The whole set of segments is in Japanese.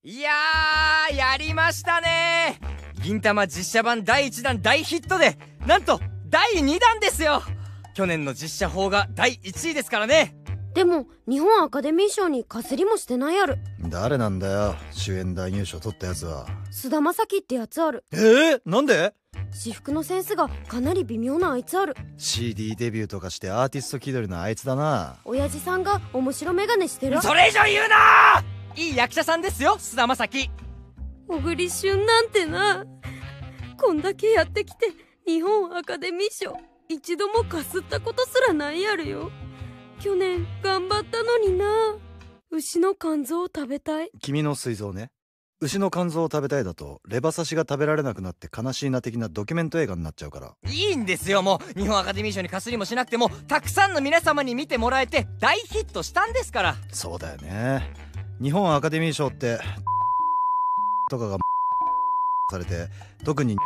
いやー、やりましたね。銀魂実写版第1弾大ヒットで、なんと第2弾ですよ。去年の実写法が第1位ですからね。 でも日本アカデミー賞にかすりもしてないある。 誰なんだよ、主演男優賞取ったやつは。 菅田将暉ってやつある。 なんで？ 私服のセンスがかなり微妙なあいつある。 CD デビューとかしてアーティスト気取りのあいつだな。 親父さんが面白メガネしてる。 それ以上言うな。いい役者さんですよ、菅田将暉。 小栗旬なんてな、こんだけやってきて日本アカデミー賞一度もかすったことすらないやるよ。去年頑張ったのにな。牛の肝臓を食べたい。 君の膵臓ね。牛の肝臓を食べたいだとレバ刺しが食べられなくなって悲しいな的なドキュメント映画になっちゃうから。 いいんですよ、もう日本アカデミー賞にかすりもしなくてもたくさんの皆様に見てもらえて大ヒットしたんですから。 そうだよね。日本アカデミー賞ってとかがされて、特にが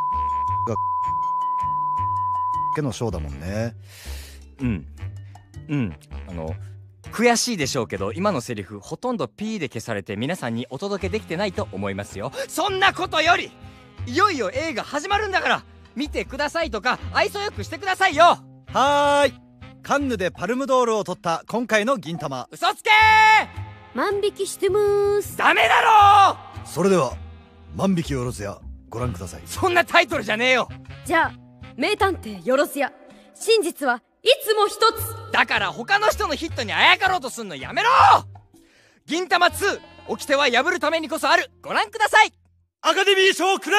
けの賞だもんね。 悔しいでしょうけど今のセリフほとんど P で消されて皆さんにお届けできてないと思いますよ。そんなことよりいよいよ映画始まるんだから見てくださいとか愛想よくしてくださいよ。 はーい。カンヌでパルムドールを取った今回の銀魂。 嘘つけ万引きしてむーす。 ダメだろ。 それでは万引きよろずやご覧ください。 そんなタイトルじゃねえよ。 じゃあ名探偵よろずや、真実はいつも一つ。 だから他の人のヒットにあやかろうとすんのやめろ。銀魂2掟は破るためにこそある。ご覧ください。 アカデミー賞くれ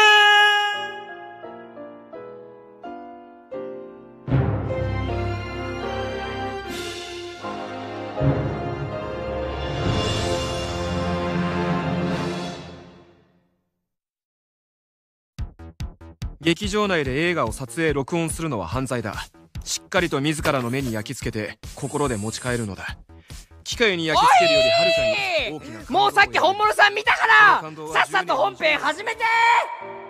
劇場内で映画を撮影録音するのは犯罪だ。しっかりと自らの目に焼き付けて心で持ち帰るのだ。機械に焼き付けるよりはるかに大きな。 もうさっき本物さん見たからさっさと本編始めて。